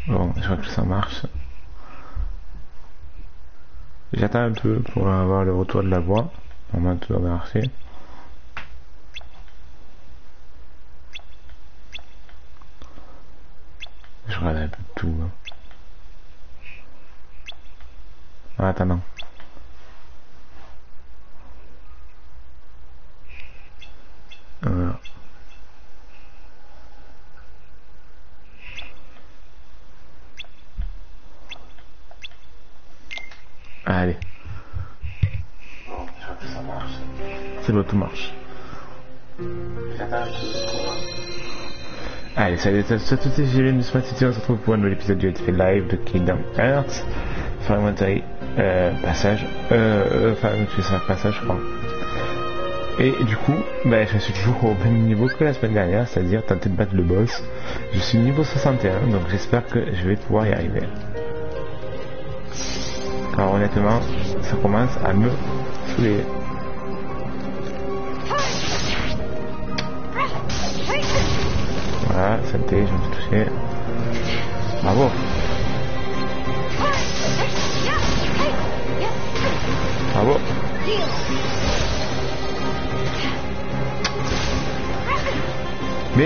Bon, je crois que ça marche. J'attends un peu pour avoir le retour de la voix. Normalement tout doit marcher. Je regarde un peu de tout. Hein. Ah, attends, non. Voilà. Allez. Bon, je crois que ça marche. C'est bon, tout marche. Allez, salut à tous et j'ai Julien de Smart City, on se retrouve pour un nouvel épisode du Let's Play Live de Kingdom Hearts. Fragmentary, passage, passage, je crois. Et du coup, bah, je suis toujours au même niveau que la semaine dernière, c'est-à-dire tenter de battre le boss. Je suis niveau 61, donc j'espère que je vais pouvoir y arriver. Car honnêtement, ça commence à me saouler. Voilà, santé, je me suis touché. Bravo. Bravo. Mais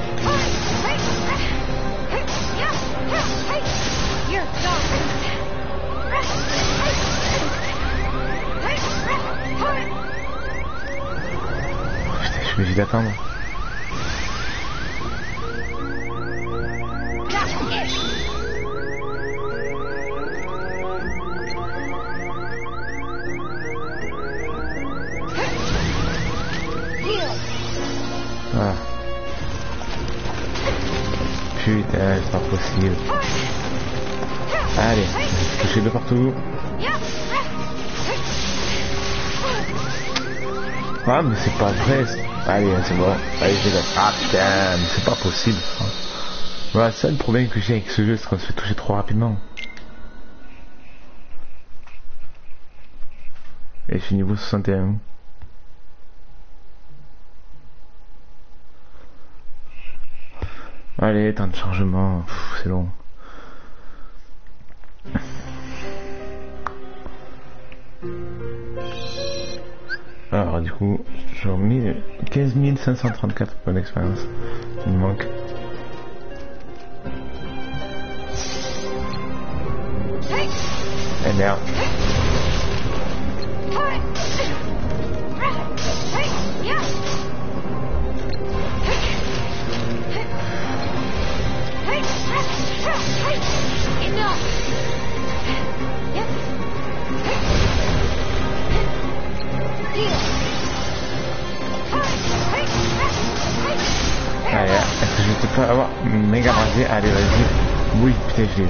putain, je suis obligé d'attendre. Ah. Putain, c'est pas possible. Allez, touchez de partout. Ah, mais c'est pas vrai. Allez, c'est bon. Allez, je vais. Ah putain, mais c'est pas possible. Voilà, c'est ça le problème que j'ai avec ce jeu, c'est qu'on se fait toucher trop rapidement. Et je suis niveau 61. Allez, temps de chargement, c'est long. Alors du coup, j'ai remis 15 534 points d'expérience. Il me manque. Eh merde. Allez, est-ce que je peux pas avoir méga rasé? Allez, vas-y. Oui, putain, je l'ai.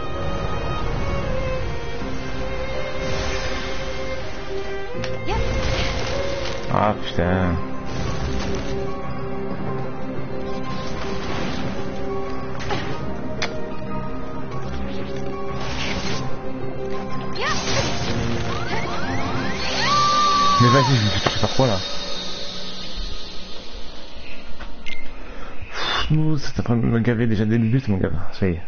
Ah putain. Mais vas-y, je me fais toucher par quoi là? C'est en train de me gaver déjà dès le but, mon gars. Ça y est.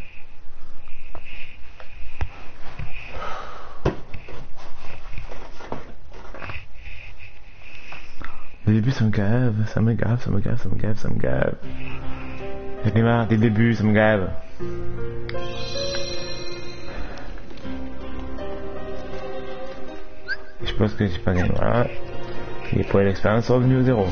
Dès le début, ça me gave, ça me gave, ça me gave, ça me gave, ça me gave. J'en ai marre, dès le début, ça me gave. Je pense que j'ai pas gagné. Voilà. Les points d'expérience sont revenus au 0.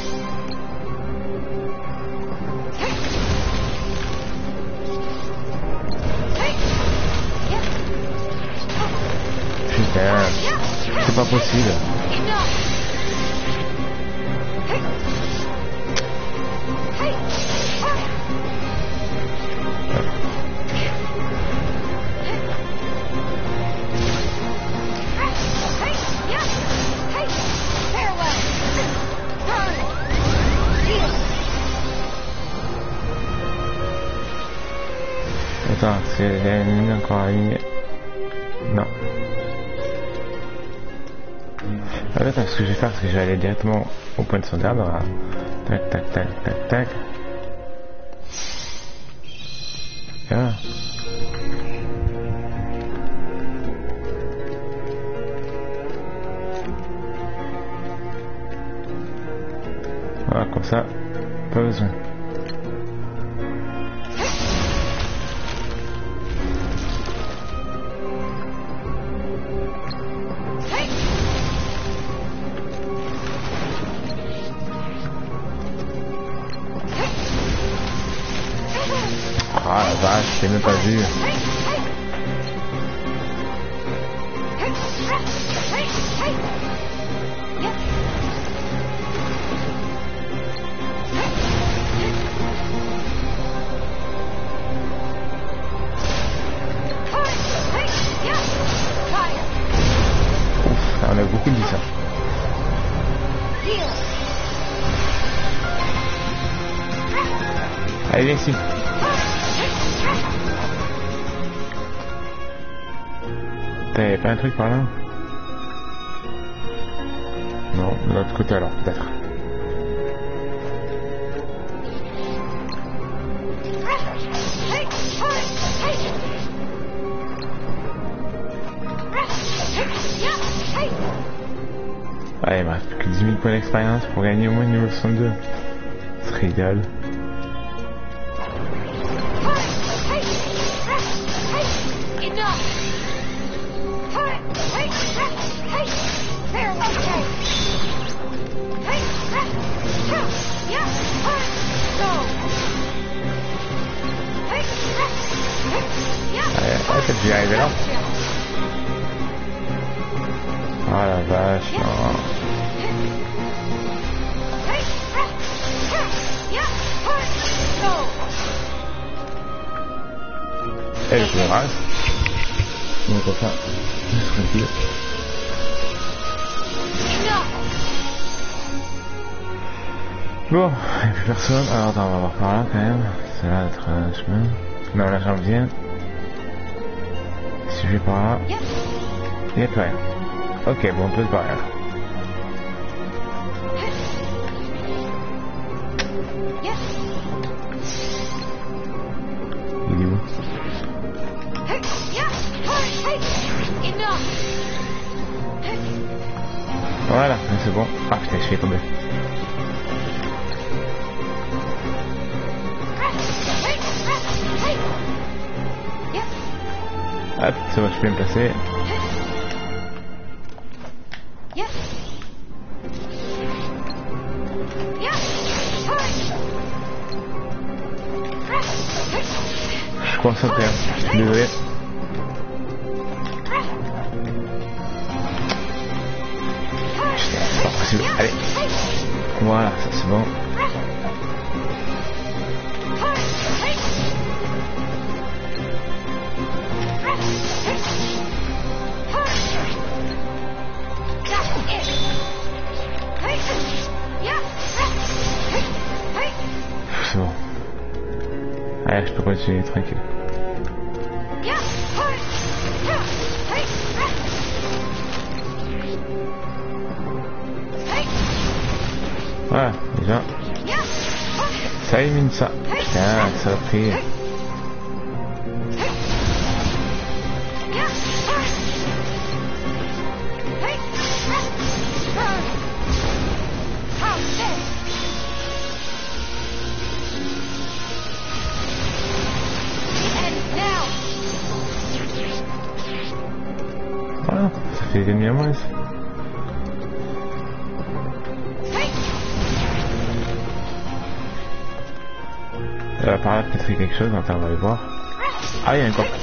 Putain, c'est pas possible. Attends, c'est encore aligné. Non. Attends, ce que je vais faire, c'est que je vais aller directement au point de sauvegarde. Voilà. Tac, tac, tac, tac, tac. Ah. Voilà, comme ça, pas besoin. Ah la vache, je l'ai même pas vu. Ouf, on a beaucoup dit ça. Allez, viens ici. T'avais pas un truc par là? Non, de l'autre côté alors, peut-être. Ouais, il me reste plus que 10 000 points d'expérience pour gagner au moins niveau 62. Ce serait idéal. Ouais, peut-être que j'y arrivé là. Oh la vache, non. Eh, je me rase. Donc comme ça, tranquille. Bon, il n'y a plus personne. Alors attends, on va voir par là quand même. C'est là d'être un chemin. Non, là j'en viens. Si je vais par là, il n'y a plus rien. Ok, bon, on peut se barrer là. Il est où? Voilà, c'est bon. Ah putain, je suis tombé. Hop, c'est bon, je peux me placer. Je crois que ça perd. Je suis désolé. C'est pas possible. Allez. Voilà, ça c'est bon. C'est bon. Allez, je peux continuer tranquille. Voilà, déjà. Ça élimine ça. Putain, ça a pris. Voilà, ça fait des ennemis à moins. Par là peut-être il y a quelque chose, attends, on va aller voir. Ah, il y a un coffre.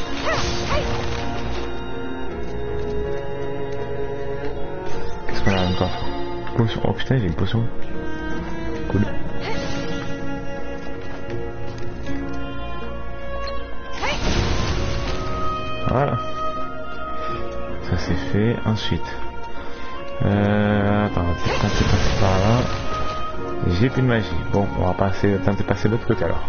Qu'est-ce qu'on a dans le coffre? Potion. Oh putain, j'ai une potion. Cool. Voilà. Ça c'est fait. Ensuite. Attends, on va peut-être passer par là. J'ai plus de magie. Bon, on va passer, tenter de passer de l'autre côté alors.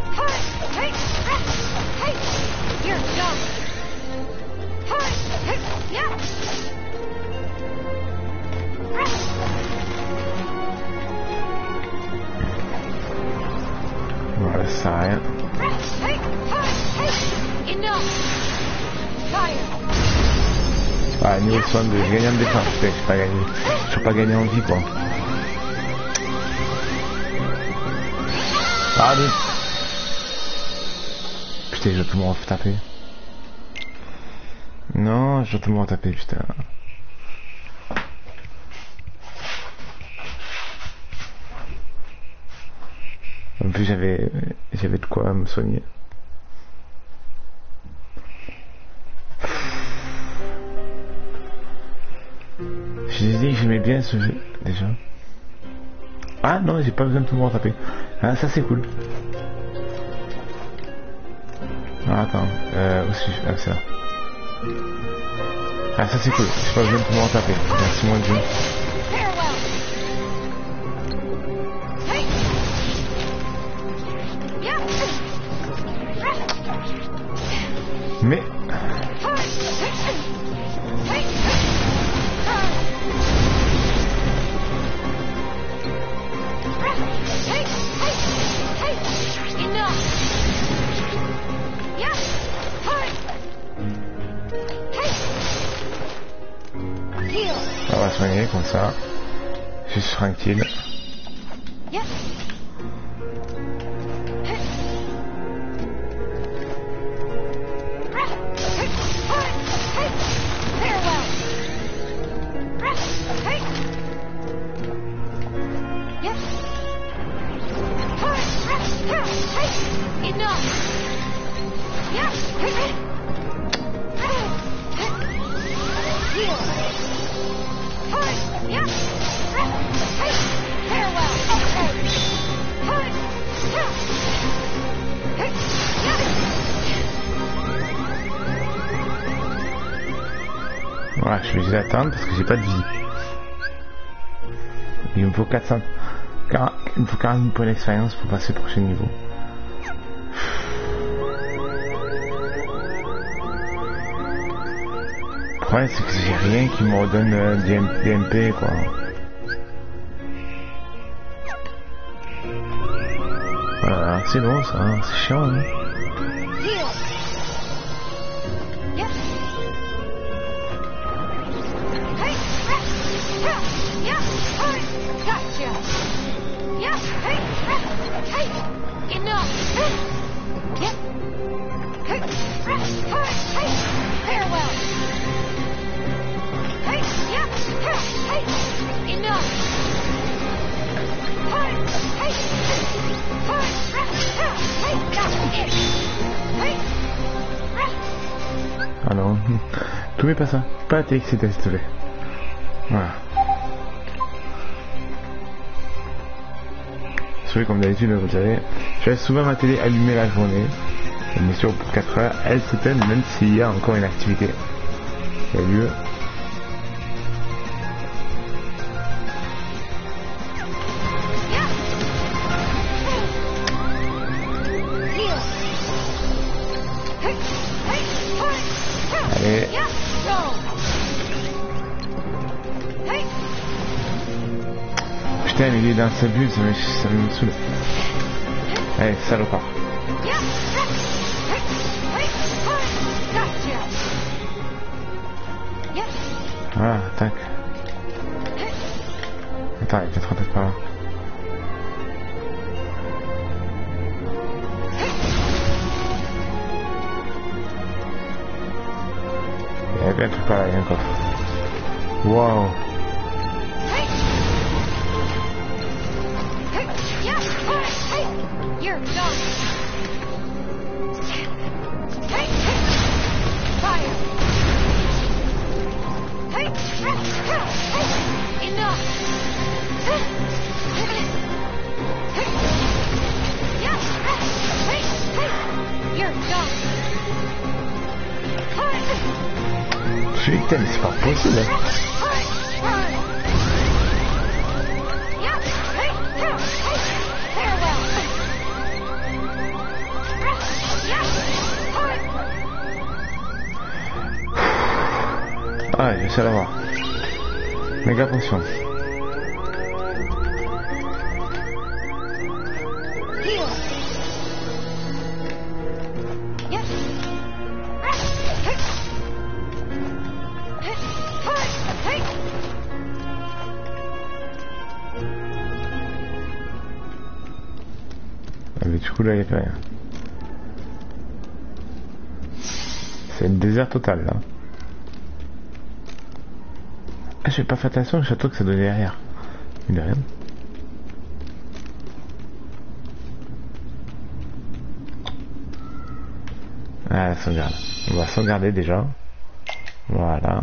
Voilà, ça sert à rien. Ah, niveau 62, j'ai gagné en défense, je n'ai pas gagné. Je n'ai pas gagné en vie, quoi. Ah, mais... Putain, je dois tout me retaper. Non, je dois tout me retaper, putain. En plus, j'avais de quoi me soigner. Je disais que j'aimais bien ce jeu, déjà. Ah non, j'ai pas besoin de tout me retaper. Ah, ça c'est cool. Ah, attends, où suis-je? Ah, c'est là. Ah, ça c'est cool, j'ai pas besoin de tout me retaper. Merci mon dieu. Mais... On va soigner comme ça. Je suis tranquille. Voilà, je suis obligé d'attendre parce que j'ai pas de vie. Il me faut 400... Il me faut 40 points d'expérience pour passer au prochain niveau. Le problème c'est que j'ai rien qui me redonne des MP quoi. Voilà, c'est long ça, c'est chiant hein. Ah non, tout n'est pas ça, pas été excité s'il te plaît. Voilà. Celui comme d'habitude, vous savez, je laisse souvent ma télé allumée la journée. Bien sûr pour 4 heures, elle s'éteint même s'il y a encore une activité qui a lieu. Allez. Putain, mais il est dans sa bulle, ça me saoule. Allez, salopard. Voilà, tac. Attends, il est peut-être un peu par là. Il y avait un truc par là, il y a un coffre. Waouh. Putain, mais c'est pas possible hein. Ah, je sais l'avoir. Méga attention. Du coup là il n'y a plus rien. C'est le désert total là. Ah, j'ai pas fait attention au château que ça donnait derrière. Il n'y a rien. Ah, la sauvegarde. On va sauvegarder déjà. Voilà.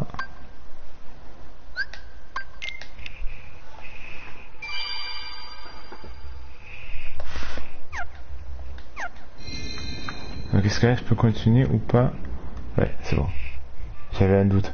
Donc est-ce que là je peux continuer ou pas? Ouais, c'est bon. J'avais un doute.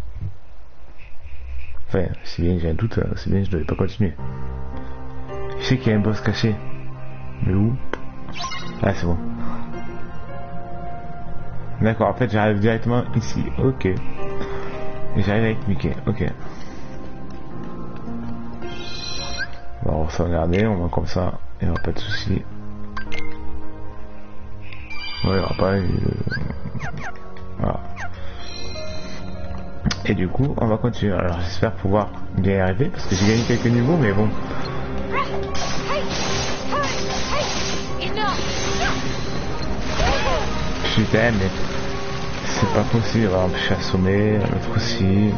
Enfin, si bien j'ai un doute, c'est bien je devais pas continuer. Je sais qu'il y a un boss caché. Mais où? Ah, c'est bon. D'accord, en fait j'arrive directement ici. Ok. Et j'arrive avec Mickey. Ok. On va sauvegarder, on va comme ça. Il n'y aura pas de soucis. Ouais, il n'y aura pas eu... Voilà. Et du coup, on va continuer. Alors j'espère pouvoir bien y arriver parce que j'ai gagné quelques niveaux, mais bon. Putain, mais c'est pas possible. Alors, je suis assommé, l'autre aussi.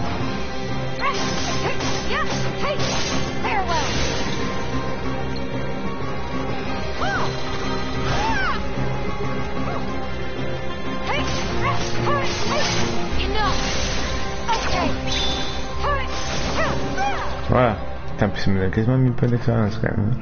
Voilà. Putain, puis ça me donne quasiment 1000 points d'expérience quand même.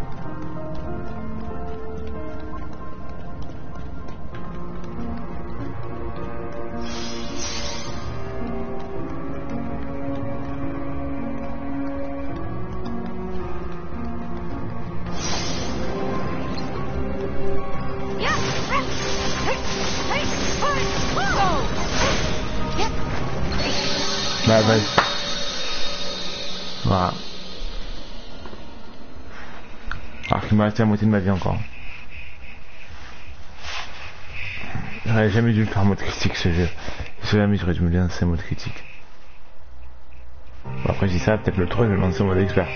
Bah vas-y. Voilà. Alors qu'il m'a resté la moitié de ma vie encore. J'aurais jamais dû le faire en mode critique ce jeu. Si jamais j'aurais dû me lancer en mode critique. Bon, après je dis ça, peut-être le 3 je vais me lancer en mode expert.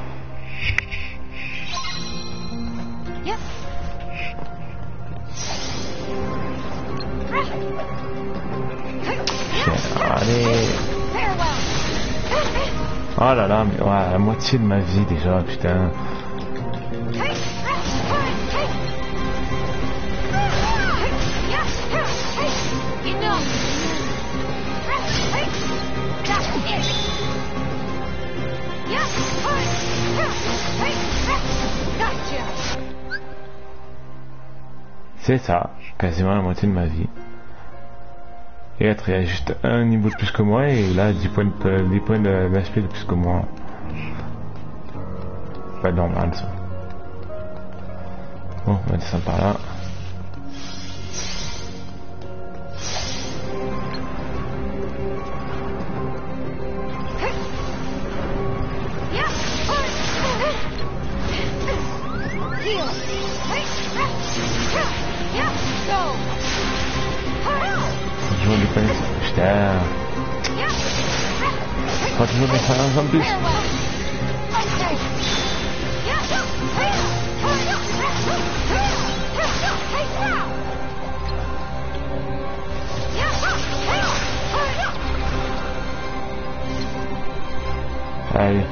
Allez. Oh là là, mais ouais, la moitié de ma vie déjà, putain. C'est ça, quasiment la moitié de ma vie. Et l'autre il y a juste un niveau de plus que moi et là 10 points d'HP de plus que moi. Pas normal ça. Bon, on va descendre par là. Toujours des points. Putain. Pas toujours des expériences en plus. Allez.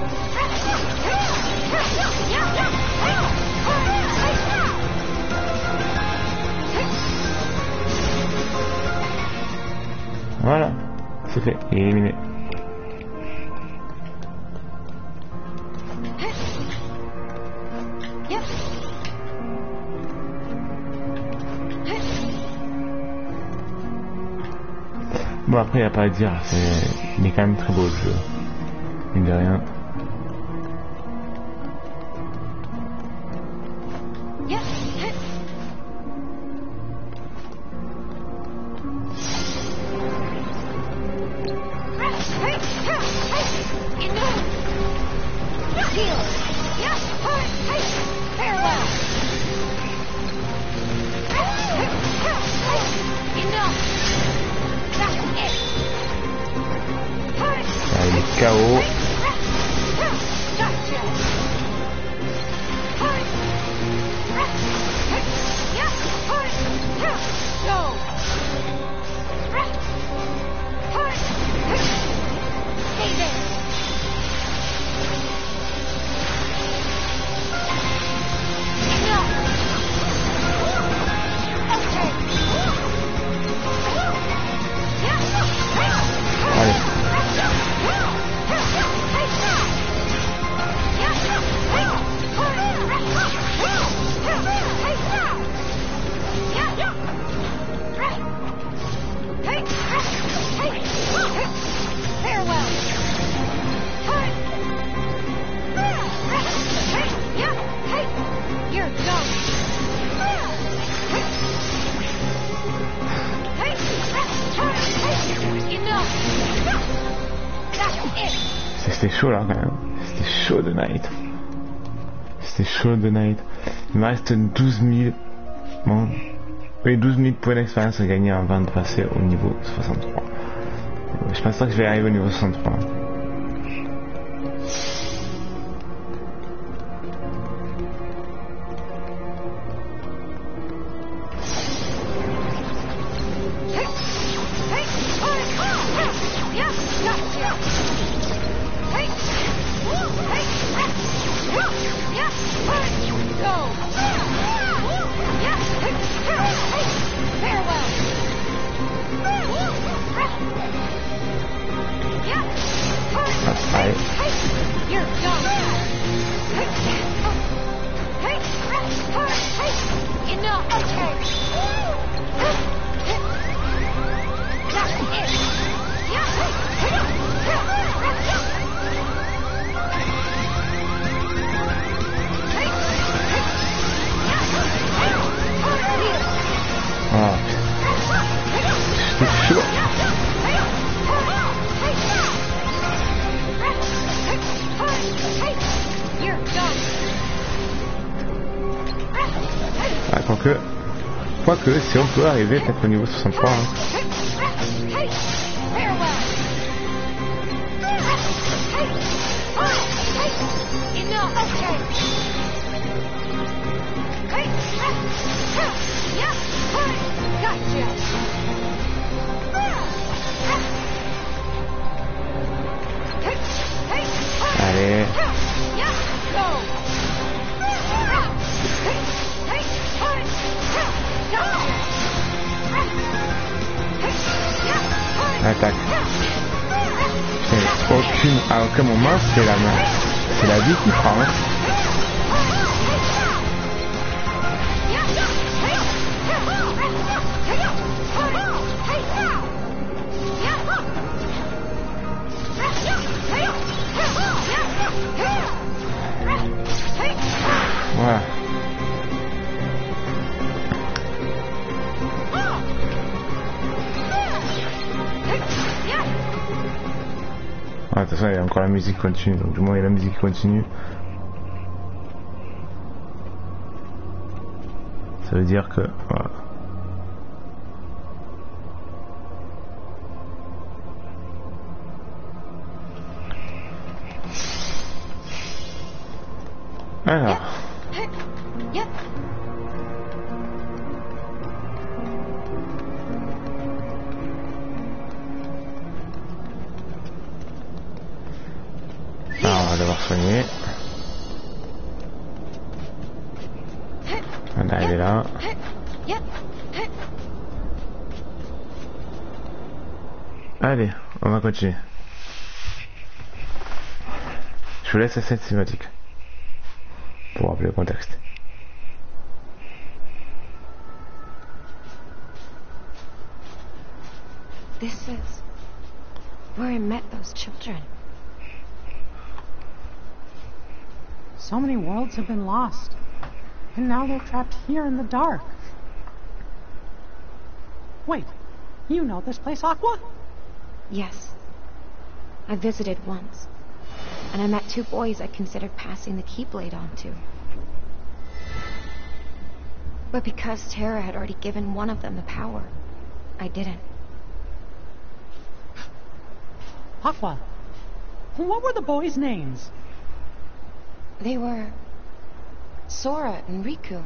Voilà, c'est fait, il est éliminé. Bon après il n'y a pas à dire, il est quand même très beau le jeu. Mine de rien. Il est KO. c'était chaud là quand même. C'était chaud de night. C'était chaud de night. Il me reste 12 000. Bon. Oui, 12 000 points d'expérience à gagner avant de passer au niveau 63. Je pense pas que je vais arriver au niveau 63. Quoique, si on peut arriver peut-être au niveau 63. Hein. Allez. Attaque. À aucun moment c'est la main. C'est la vie qui prend. Voilà. De toute façon, il y a encore la musique continue, donc du moins il y a la musique continue. Ça veut dire que... Voilà. Alors... on va devoir soigner. Voilà, elle est là. Allez, on va continuer. Je vous laisse à cette cinématique pour rappeler le contexte. This is where I met those children. So many worlds have been lost, and now they're trapped here in the dark. Wait, you know this place, Aqua? Yes. I visited once, and I met two boys I considered passing the Keyblade on to. But because Terra had already given one of them the power, I didn't. Aqua, what were the boys' names? They were Sora and Riku.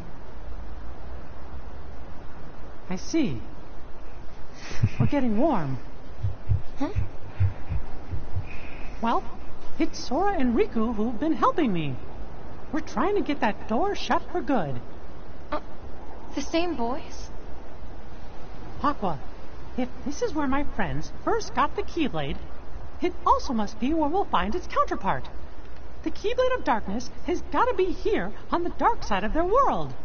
I see. We're getting warm. Huh? Well, it's Sora and Riku who've been helping me. We're trying to get that door shut for good. The same boys? Aqua, if this is where my friends first got the Keyblade, it also must be where we'll find its counterpart. The Keyblade of Darkness has got to be here on the dark side of their world.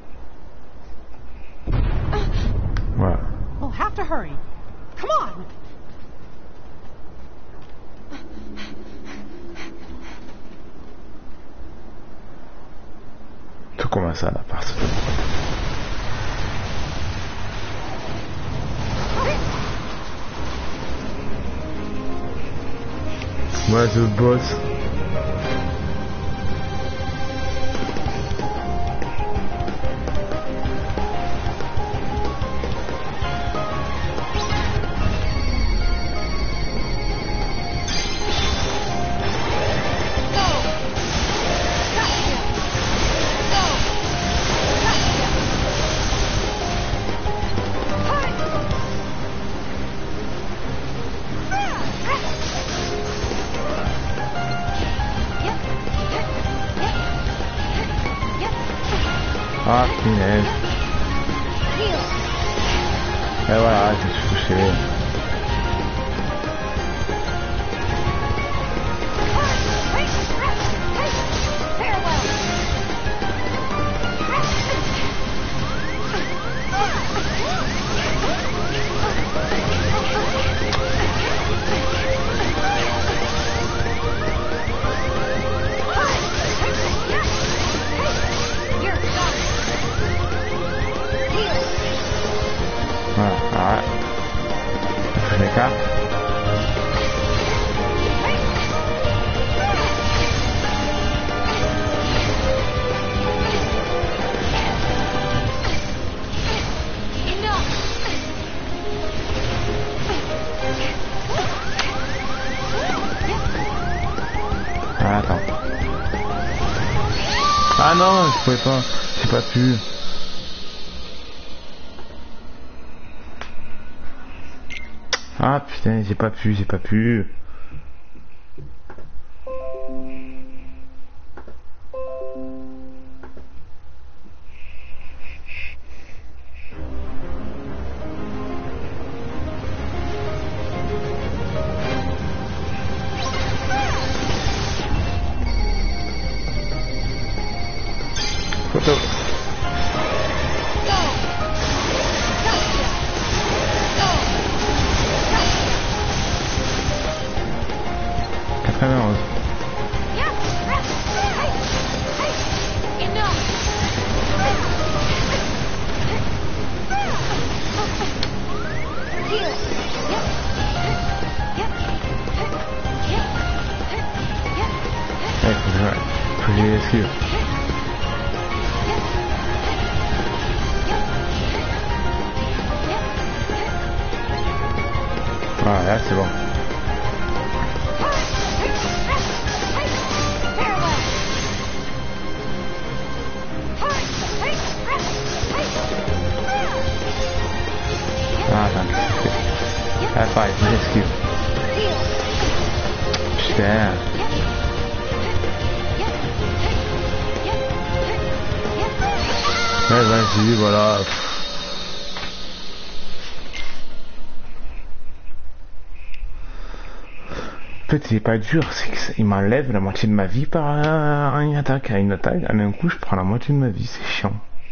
Voilà. We'll have to hurry. Come on! Tout commence à la partie. Moi, The Boss. Ah, punaise. Et voilà, je suis touché. Voilà. Je m'écarte. Ah, attends. Ah non, je pouvais pas. J'ai pas pu. Ah putain, j'ai pas pu. Photo. Faut que j'y esquive. Voilà, là c'est bon. Ah, attends, qu'est-ce que c'est? Ah, pareil, faut que j'esquive. Putain. Ouais, vas-y, voilà. En fait, c'est pas dur, c'est qu'il m'enlève la moitié de ma vie par une attaque. À une attaque, à un coup, je prends la moitié de ma vie, c'est chiant.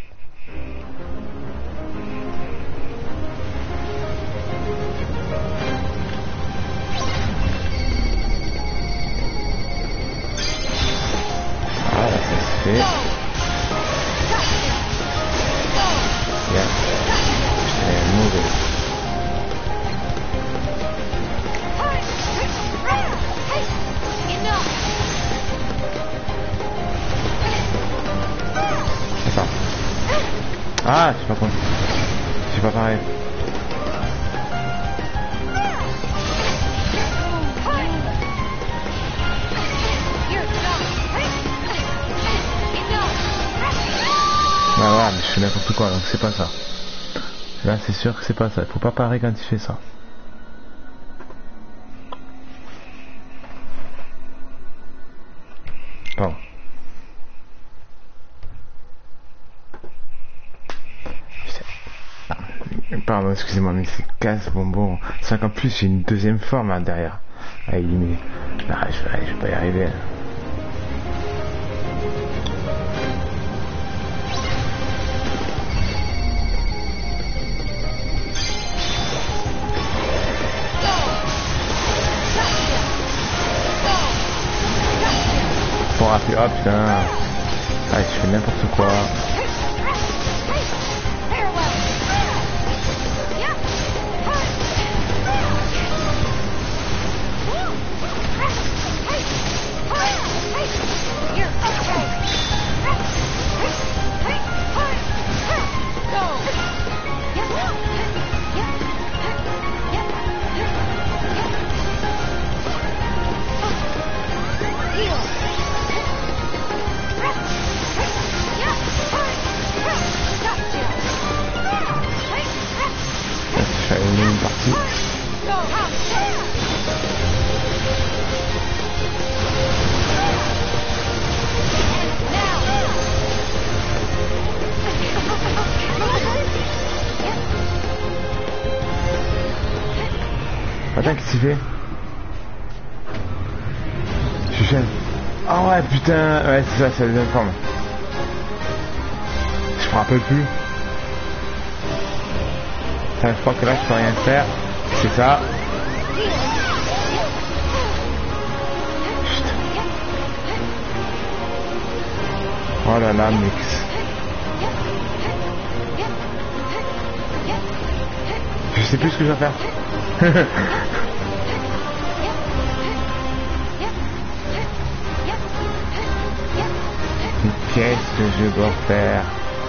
Ah, là, ça se fait. Yeah. J'étais mauvais. Attends. Ah, c'est pas con. C'est pas pareil. Bah voilà, mais je fais n'importe quoi, donc c'est pas ça. Là, c'est sûr que c'est pas ça. Il faut pas parer quand il fait ça. Pardon. Pardon, excusez-moi, mais c'est casse bonbon. C'est qu'en plus, j'ai une deuxième forme là derrière à éliminer. Ah, je vais pas y arriver. Pour rappeler, oh putain. Ah, je fais n'importe quoi. Attends, qu'est-ce qu'il fait? Je suis jeune. Ah ouais, putain, ouais, c'est ça, c'est la deuxième forme. Je me rappelle plus. Enfin, je crois que là, je peux rien faire. C'est ça. Chut. Oh là là, mix. Je sais plus ce que je dois faire. Qu'est-ce que je dois faire?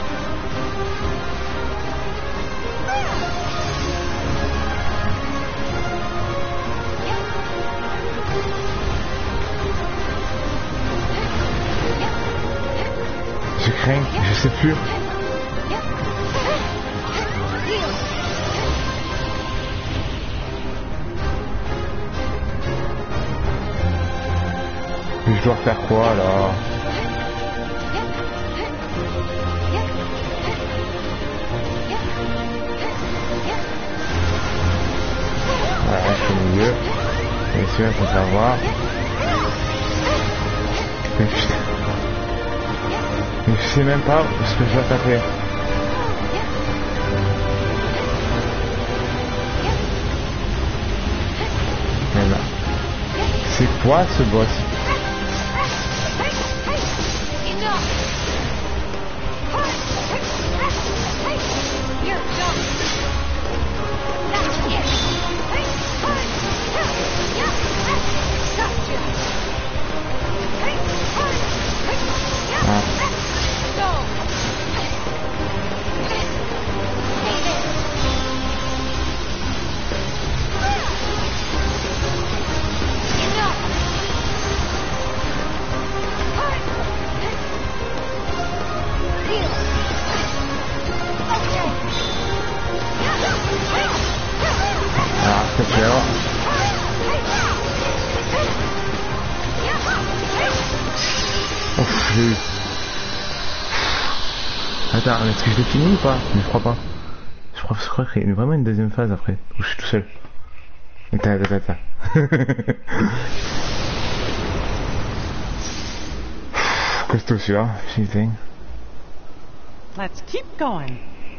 Je crains, je sais plus. Je dois faire quoi alors? Voilà, je suis au milieu. Et celui-là, faut savoir. Mais putain. Mais je sais même pas ce que je dois taper. Mais là. C'est quoi ce boss? Attends, est-ce que je l'ai fini ou pas? Je crois pas. Je crois qu'il y a vraiment une deuxième phase après, où je suis tout seul. Attends. Costaud celui-là, putain. Let's keep going.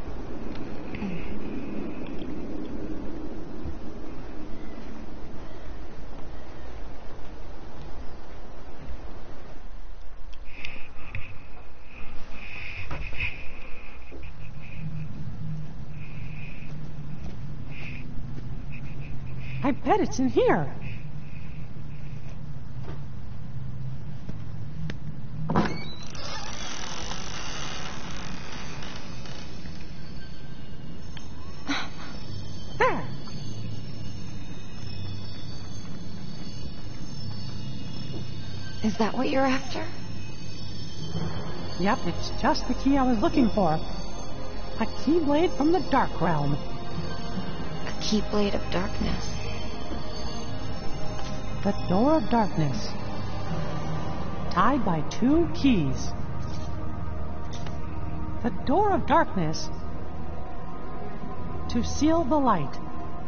I bet it's in here. There. Is that what you're after? Yep, it's just the key I was looking for. A keyblade from the Dark Realm. A keyblade of darkness. The Door of Darkness. Tied by 2 keys. The Door of Darkness. To seal the light.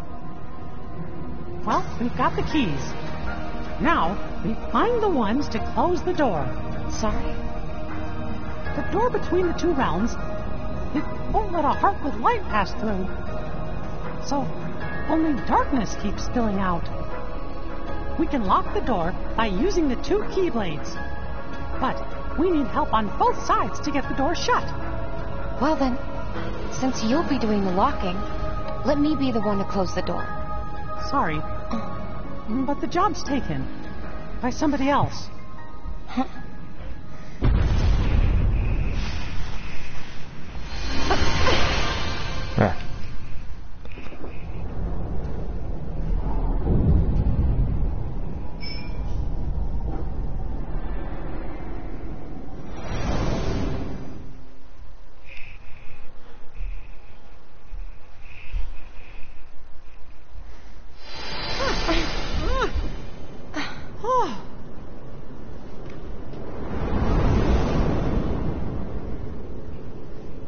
Well, we've got the keys. Now, we find the ones to close the door. Sorry? The door between the 2 realms, it won't let a heart with light pass through. So, only darkness keeps spilling out. We can lock the door by using the 2 keyblades. But we need help on both sides to get the door shut. Well then, since you'll be doing the locking, let me be the one to close the door. Sorry, but the job's taken by somebody else. Huh? Ah.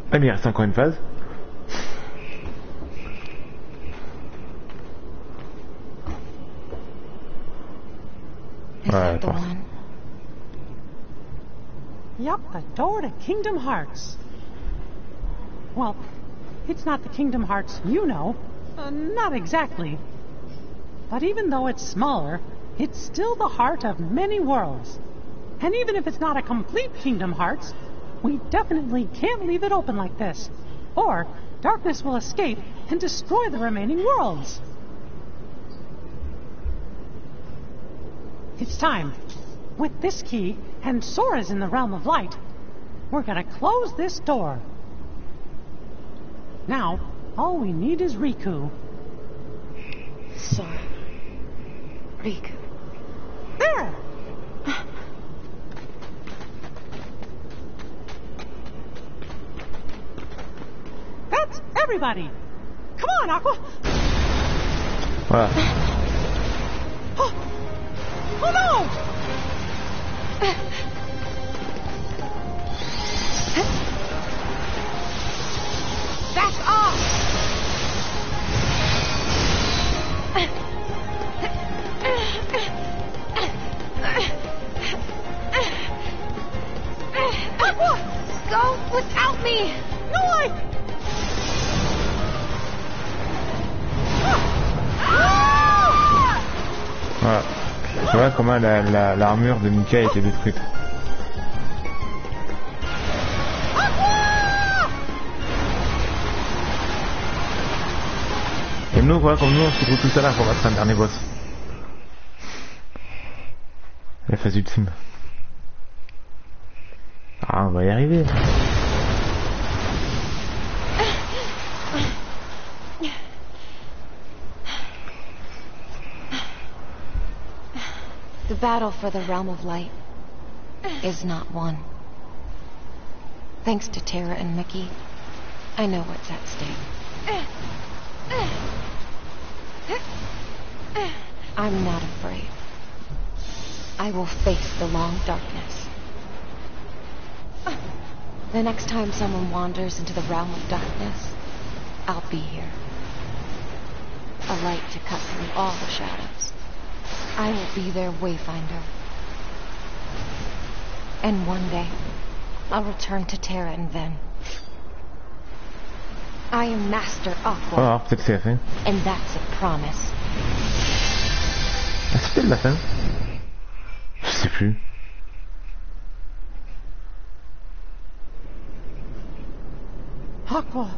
Ah mais il reste encore une phase. Is that the force. one? Yup, the door to Kingdom Hearts. Well, it's not the Kingdom Hearts you know. Not exactly. But even though it's smaller, it's still the heart of many worlds. And even if it's not a complete Kingdom Hearts, we definitely can't leave it open like this. Or darkness will escape and destroy the remaining worlds. It's time. With this key and Sora's in the Realm of Light, we're gonna close this door. Now, all we need is Riku. Sora. Riku. There! That's everybody! Come on, Aqua! Voilà. Oh no! Back off! Aqua! Go without me! No, I... Voilà. Tu vois comment l'armure de Mika a été détruite. Et nous, voilà, comme nous, on se retrouve tout à l'heure pour battre un dernier boss. La phase ultime. Ah, on va y arriver. The battle for the Realm of Light is not won. Thanks to Terra and Mickey, I know what's at stake. I'm not afraid. I will face the long darkness. The next time someone wanders into the realm of darkness, I'll be here. A light to cut through all the shadows. I will be their wayfinder. And one day, I'll return to Terra and Ven. I am Master Aqua. Oh, alors peut-être c'est la fin. And that's a promise. Ah, c'est peut-être la fin. Je sais plus. Aqua.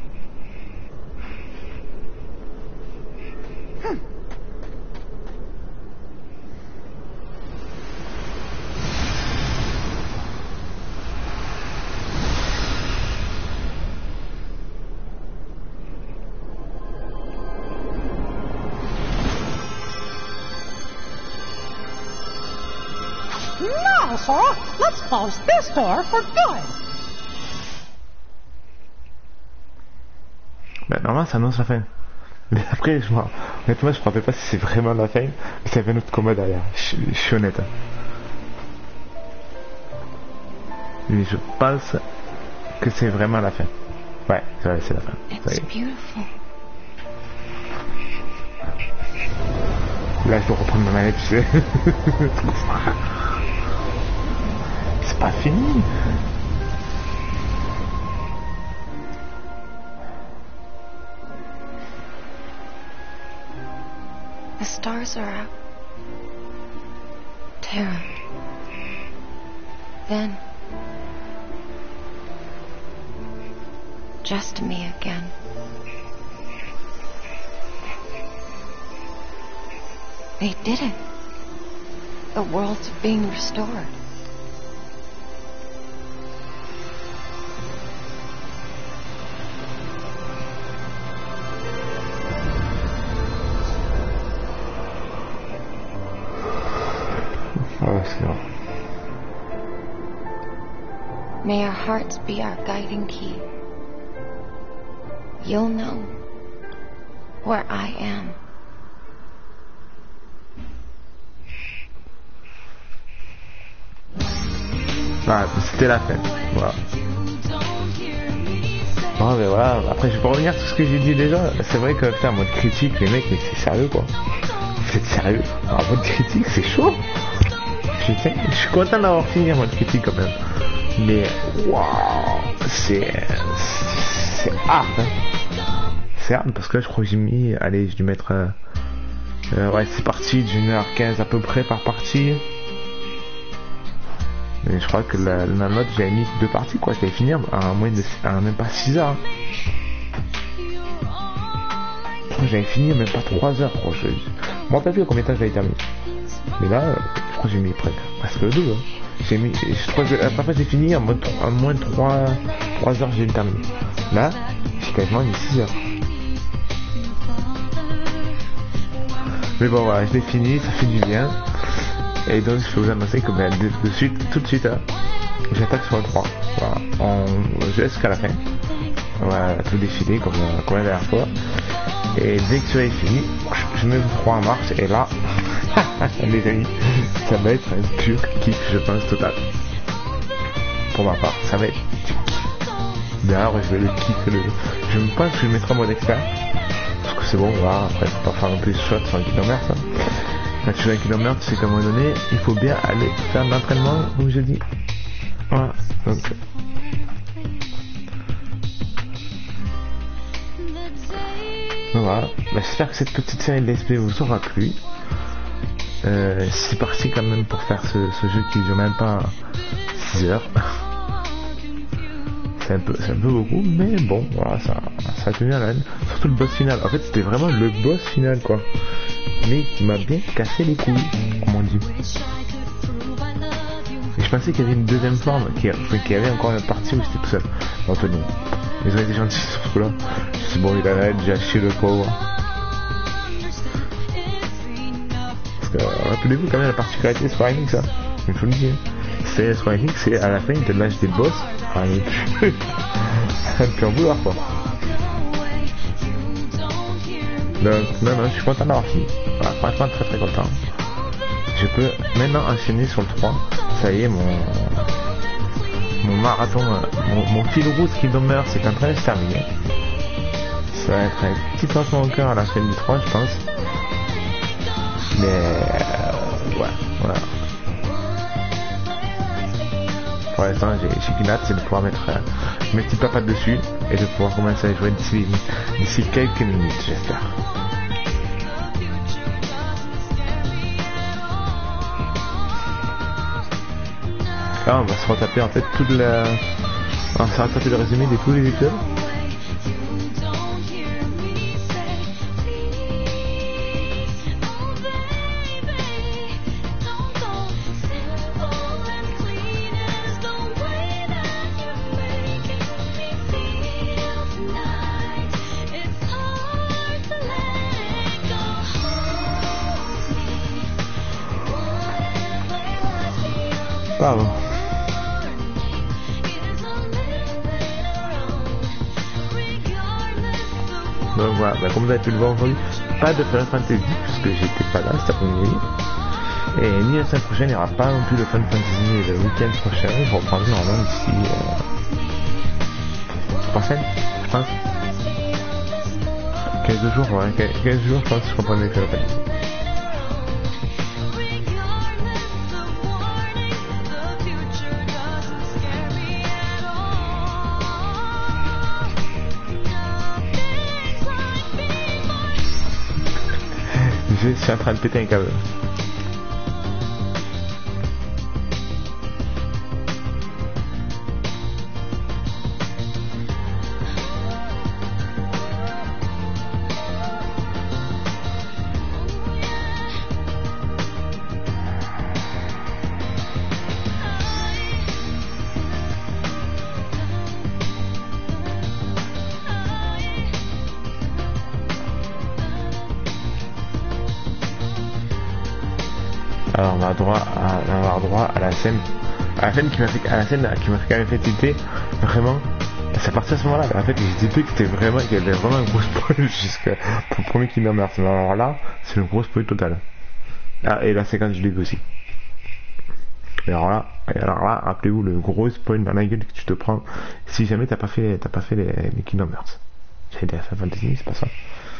Now, Sora, let's close this door for good. Bah, normalement, ça annonce la fin. Mais après, honnêtement, je me rappelle pas si c'est vraiment la fin, mais ça fait un autre combat derrière. Je suis honnête. Mais je pense que c'est vraiment la fin. Ouais, c'est la fin. Ça y It's est. beautiful. Là, je dois reprendre ma manette, tu sais. C'est pas fini. The stars are out. Terra. Then. Just me again. They did it. The world's being restored. Ah, c'est bon. May our hearts be our guiding key. You'll know where I am. Ah, c'était la fin. Voilà. Non mais voilà, après je vais pas revenir sur ce que j'ai dit déjà. C'est vrai que putain, en mode critique, les mecs, mais c'est sérieux quoi. Vous êtes sérieux? En mode critique, c'est chaud. Putain, je suis content d'avoir fini en mode critique quand même. Mais waouh, c'est hard. Hein. C'est hard parce que là je crois que j'ai mis, allez, je vais mettre ouais, c'est parti d'1h15 à peu près par partie. Mais je crois que la note j'avais mis 2 parties quoi, je l'avais fini en moins de même pas 6 heures. Je crois que j'avais fini même pas 3 heures quoi. Je me rappelle plus combien de temps j'avais terminé. Mais là, je crois que j'ai mis presque le double. Hein. Je crois que la première fois j'ai fini en moins de 3 heures j'ai terminé. Là, j'ai quasiment mis 6 heures. Mais bon voilà, je l'ai fini, ça fait du bien. Et donc je peux vous annoncer que ben, tout de suite, hein, j'attaque sur le 3. Voilà. Je laisse jusqu'à la fin. Voilà, tout défiler comme la dernière fois. Et dès que tu as fini, je mets le 3 en marche et là, les amis, ça va être un pur kiff, je pense, total. Pour ma part, ça va être du kiff. D'ailleurs, je vais le kiffer. Je pense que je le mettrai en mode expert. Parce que c'est bon, voilà, après, faut pas faire un peu de shot sur un kilomètre. Hein. Quand tu fais un kilomètre, tu sais qu'à un moment donné, il faut bien aller faire de l'entraînement, comme je dis. Voilà, donc... Voilà, bah, j'espère que cette petite série de l'SP vous aura plu. C'est parti quand même pour faire ce jeu qui dure même pas 6 heures. C'est un peu beaucoup, mais bon, voilà, ça a tenu à l'âne. Surtout le boss final. En fait, c'était vraiment le boss final, quoi. Mais qui m'a bien cassé les couilles, comme on dit. Et je pensais qu'il y avait une deuxième forme, qu'il y avait encore une partie où j'étais tout seul. Anthony. Ils ont été gentils sur ce coup-là. C'est bon, il en a déjà chié le pauvre. Parce que, rappelez-vous quand même la particularité de Square Enix, ça. Il faut le dire. C'est Square Enix, c'est à la fin, ils te lâchent des boss. Enfin, il peut en vouloir, quoi. Donc, non, je suis content d'avoir fini. Voilà, franchement, très très content. Je peux maintenant enchaîner sur le 3. Ça y est, mon marathon, mon fil rouge Kingdom Hearts c'est en train de se terminer. Ça va être un petit pincement au cœur à la fin du 3, je pense. Mais ouais, voilà. Pour l'instant, j'ai qu'une hâte, c'est de pouvoir mettre mes petites papates dessus et de pouvoir commencer à jouer d'ici quelques minutes, j'espère. Là, on va se retaper en fait on va se retaper le résumé de tous les épisodes. Bravo. Donc voilà, bah, comme vous avez pu le voir aujourd'hui, pas de Final Fantasy puisque j'étais pas là cet après-midi. Et ni la semaine prochaine, il n'y aura pas non plus de Final Fantasy le week-end prochain. Je reprendrai normalement d'ici 3 semaines, je pense. 15 jours, ouais, 15 jours, je pense que je reprendrai Final Fantasy. Je suis en train de péter un câble. Alors on va avoir droit à la scène qui m'a fait quand même fait tilter vraiment. C'est à partir de ce moment-là, en fait, j'ai dit qu'il y avait vraiment un gros spoil jusqu'à pour le premier Kingdom Hearts. Alors là, c'est le gros spoil total. Ah, et la séquence du livre aussi. Et alors là, rappelez-vous le gros spoil dans la gueule que tu te prends si jamais t'as pas fait les Kingdom Hearts. J'allais dire Final Fantasy, c'est pas ça.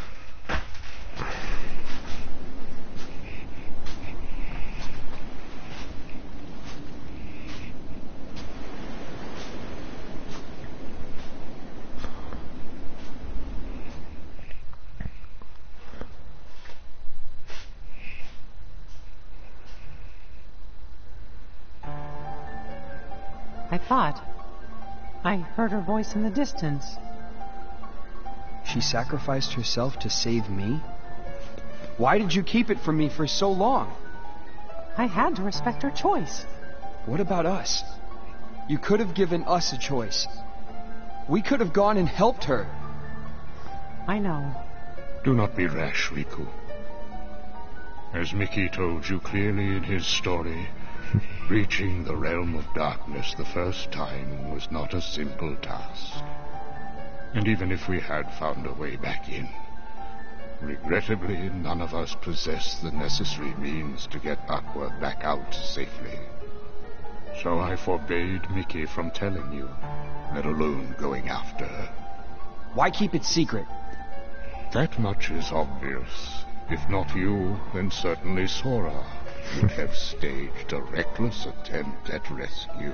I thought I heard her voice in the distance. She sacrificed herself to save me? Why did you keep it from me for so long? I had to respect her choice. What about us? You could have given us a choice. We could have gone and helped her. I know. Do not be rash, Riku. As Mickey told you clearly in his story, reaching the realm of darkness the first time was not a simple task. And even if we had found a way back in, regrettably none of us possessed the necessary means to get Aqua back out safely. So I forbade Mickey from telling you, let alone going after her. Why keep it secret? That much is obvious. If not you, then certainly Sora would have staged a reckless attempt at rescue.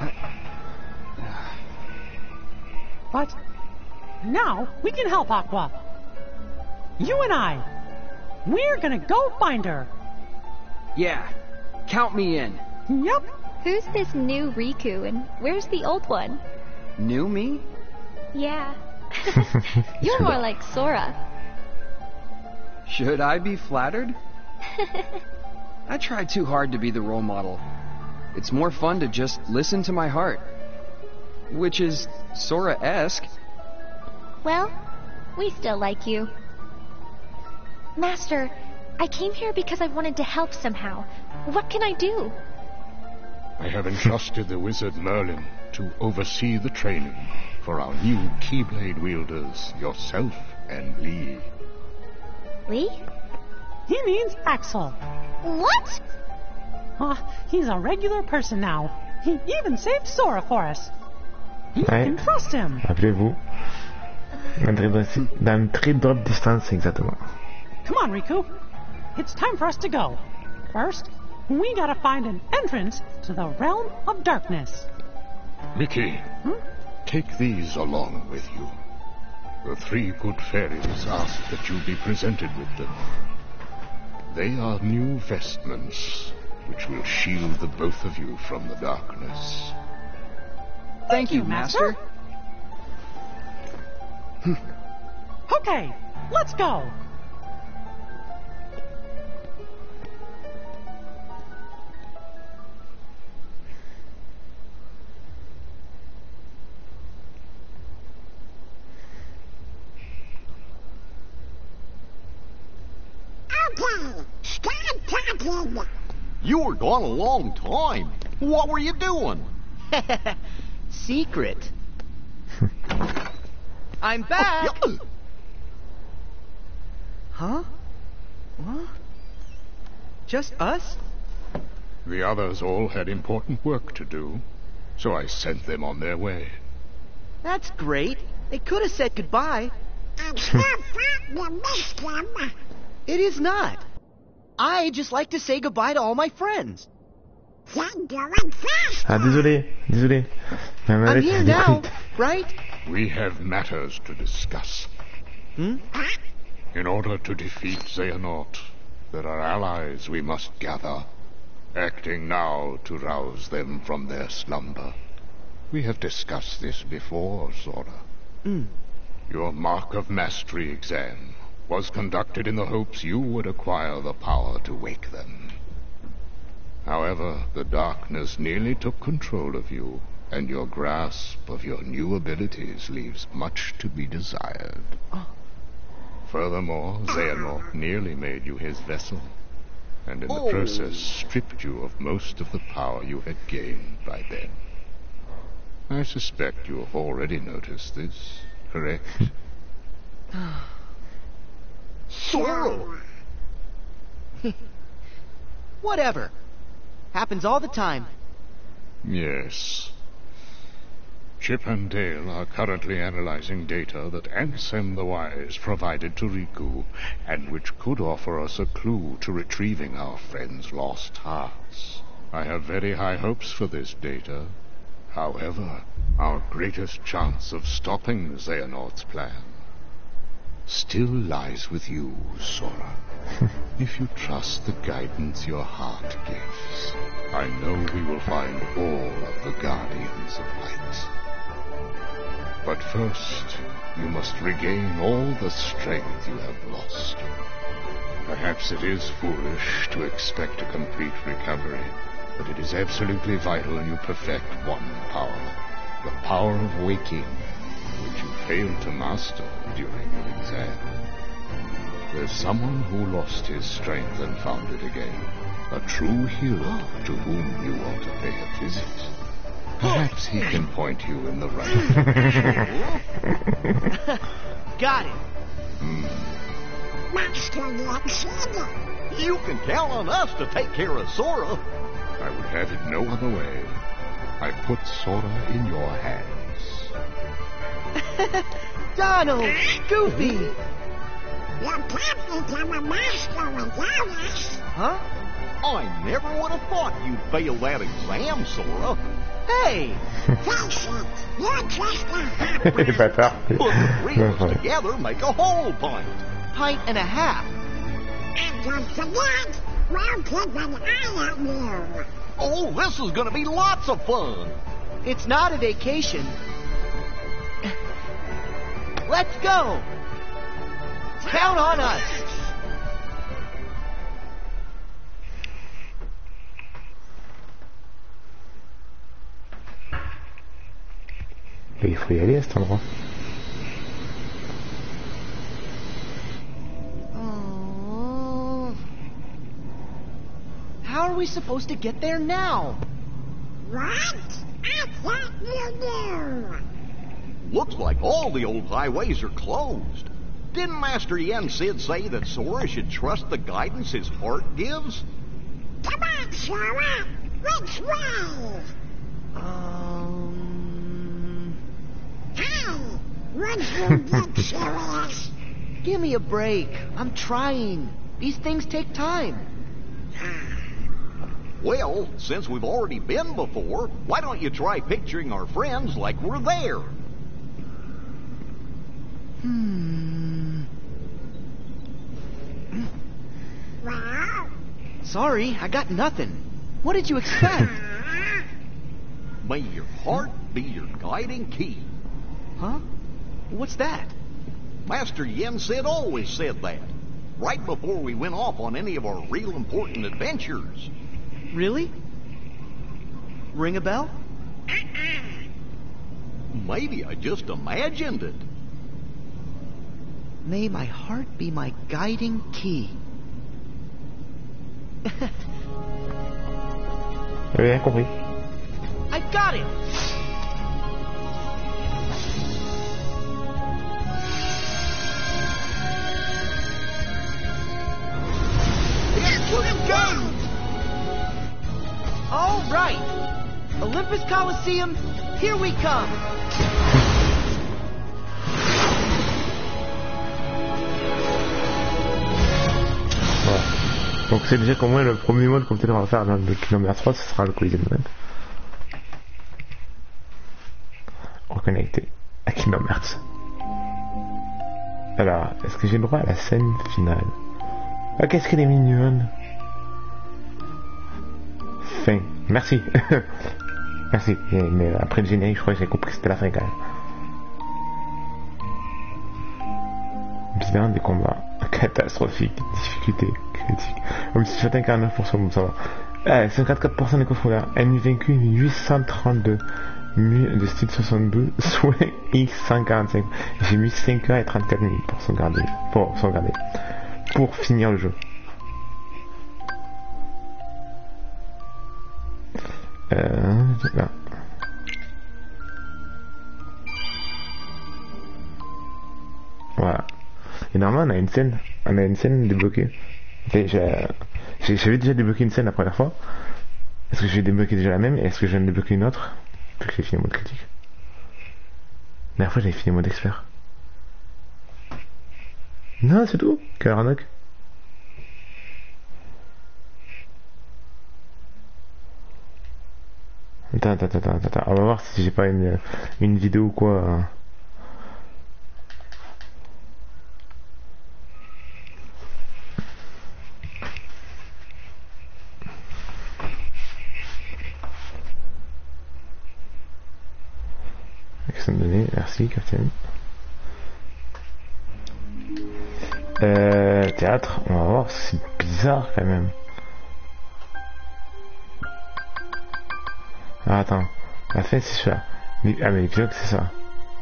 But now we can help Aqua. You and I. We're gonna go find her. Yeah, count me in. Yup. Who's this new Riku and where's the old one? New me? Yeah. You're more like Sora. Should I be flattered? I try too hard to be the role model. It's more fun to just listen to my heart. Which is Sora-esque. Well, we still like you. Master, I came here because I wanted to help somehow. What can I do? I have entrusted the wizard Merlin to oversee the training for our new Keyblade wielders, yourself and Lee. Lee? He means Axel. What? He's a regular person now. He even saved Sora for us. You Ouais. can trust him. Rappelez-vous. D'un trip drop distance, exactement. Come on, Riku. It's time for us to go. First, we gotta find an entrance to the realm of darkness. Mickey, take these along with you. The three good fairies ask that you be presented with them. They are new vestments, which will shield the both of you from the darkness. Thank you, Master. Okay, let's go. You were gone a long time. What were you doing? Secret. I'm back! Huh? What? Just us? The others all had important work to do, so I sent them on their way. That's great. They could have said goodbye. It is not. I just like to say goodbye to all my friends. Ah, désolé. I'm here now, right? We have matters to discuss. In order to defeat Xehanort, there are allies we must gather, acting now to rouse them from their slumber. We have discussed this before, Sora. Your Mark of Mastery exam was conducted in the hopes you would acquire the power to wake them. However, the darkness nearly took control of you, and your grasp of your new abilities leaves much to be desired. Furthermore, Xehanort nearly made you his vessel, and in the process stripped you of most of the power you had gained by then. I suspect you have already noticed this, correct? Sora! Whatever. Happens all the time. Yes. Chip and Dale are currently analyzing data that Ansem the Wise provided to Riku, and which could offer us a clue to retrieving our friend's lost hearts. I have very high hopes for this data. However, our greatest chance of stopping Xehanort's plan still lies with you, Sora. If you trust the guidance your heart gives, I know we will find all of the Guardians of Light. But first, you must regain all the strength you have lost. Perhaps it is foolish to expect a complete recovery, but it is absolutely vital you perfect one power, the power of waking, which you failed to master during your exam. There's someone who lost his strength and found it again, a true hero to whom you ought to pay a visit. Perhaps he can point you in the right direction. Got it. You can count on us to take care of Sora. I would have it no other way. I put Sora in your hands. Donald! Goofy! You can't become a master without us. Huh? I never would have thought you'd fail that exam, Sora. Hey! Face it, you're just a hot Les bâtards. Put the three of us together, make a whole pint. Pint and a half. And don't forget, we'll keep an eye on you. Oh, this is gonna be lots of fun. It's not a vacation. Let's go! Count on us! Et il faut y aller à cet endroit. How are we supposed to get there now? What? I thought you knew. Looks like all the old highways are closed. Didn't Master Yen Sid say that Sora should trust the guidance his heart gives? Come on, Sora. Which way? Hey, would you get serious? Give me a break. I'm trying. These things take time. Well, since we've already been before, why don't you try picturing our friends like we're there? Well? Sorry, I got nothing. What did you expect? May your heart be your guiding key. Huh? What's that? Master Yen Sid always said that, right before we went off on any of our real important adventures. Really? Ring a bell? Maybe I just imagined it. May my heart be my guiding key. J'avais rien compris. I got it! All right! Olympus Coliseum, here we come! Voilà. Donc c'est déjà qu'au moins le premier mode qu'on peut-être va faire dans le Kingdom Hearts 3, ce sera le Collision Mode. Reconnecté à Kingdom Hearts. Alors, est-ce que j'ai le droit à la scène finale? Ah, qu'est-ce qu'elle est mignonne! Fin. Merci. Merci. Mais après le générique, je crois que j'ai compris que c'était la fin quand même. Bilan des combats. Catastrophique. Difficulté critique. Comme si tu incarnes 9%, ça va. 54% des coffres ouverts. Ennemi vaincu 832. De style 62. Soin X 145. J'ai mis 5 heures et 34 minutes pour sauvegarder. Pour finir le jeu. Là. Voilà. Et normalement, on a une scène débloquée. J'avais déjà débloqué une scène la première fois. Est-ce que je vais débloquer déjà la même? Et est-ce que je viens de débloquer une autre? Vu que j'ai fini en mode critique. La dernière fois j'avais fini en mode expert. Non, c'est tout. Quelle arnaque. Attends. On va voir si j'ai pas une vidéo ou quoi. Action donnée, merci Captain. Théâtre, on va voir, c'est bizarre quand même. Ah, attends, la fin c'est celui-là. Ah mais l'épilogue c'est ça.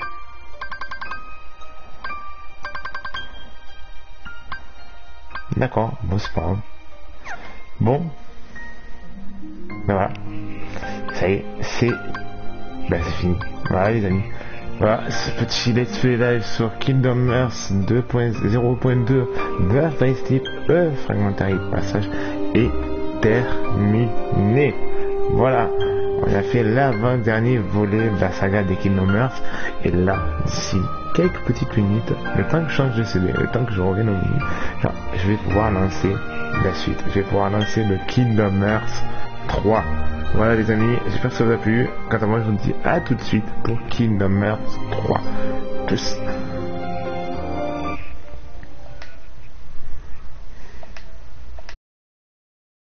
D'accord, bon c'est pas grave. Bon. Ben voilà. Ça y est, c'est fini. Voilà les amis. Voilà ce petit let's play live sur Kingdom Hearts 2.0.2 Birthday Sleep, Fragmentary Passage est terminé. Voilà. On a fait l'avant-dernier volet de la saga des Kingdom Hearts. Et là, d'ici quelques petites minutes, le temps que je change de CD, le temps que je revienne au milieu, je vais pouvoir lancer la suite. Je vais pouvoir lancer le Kingdom Hearts 3. Voilà les amis, j'espère que ça vous a plu. Quant à moi, je vous dis à tout de suite pour Kingdom Hearts 3. Tchuss.